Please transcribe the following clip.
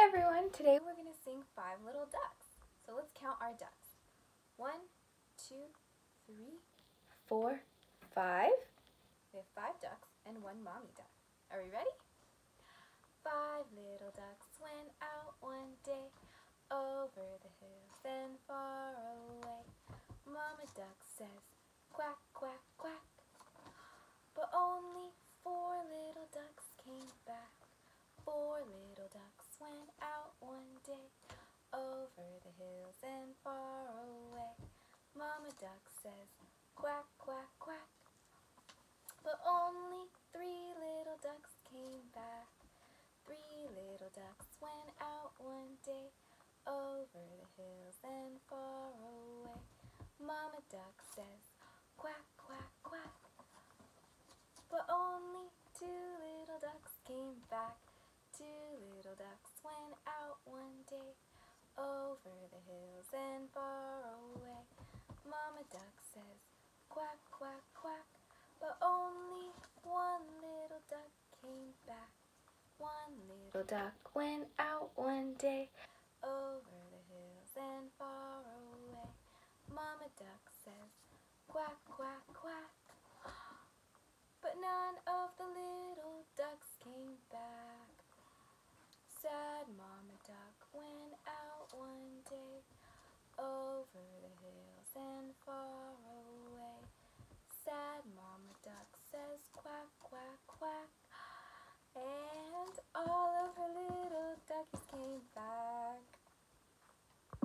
everyone, today we're going to sing Five Little Ducks. So let's count our ducks. 1, 2, 3, 4, 5. We have 5 ducks and 1 mommy duck. Are we ready? 5 little ducks went out one day, over the hills and far away. Mama duck says, quack, quack, quack. But only 4 little ducks came back. 4 little ducks went out one day, over the hills and far away. Mama duck says, quack, quack, quack. But only 3 little ducks came back. 3 little ducks went out one day, over the hills and far away. Mama duck says, quack, quack, quack. But only 2 little ducks came back. 2 little ducks went out one day, over the hills and far away. Mama duck says, quack, quack, quack. But only 1 little duck came back. 1 little duck went out one day, over the hills and far away. Mama duck says, quack, quack, quack. But none of the little ducks came back. Sad Mama duck went out one day, over the hills and far away. Sad Mama duck says, quack, quack, quack. And all of her little duckies came back.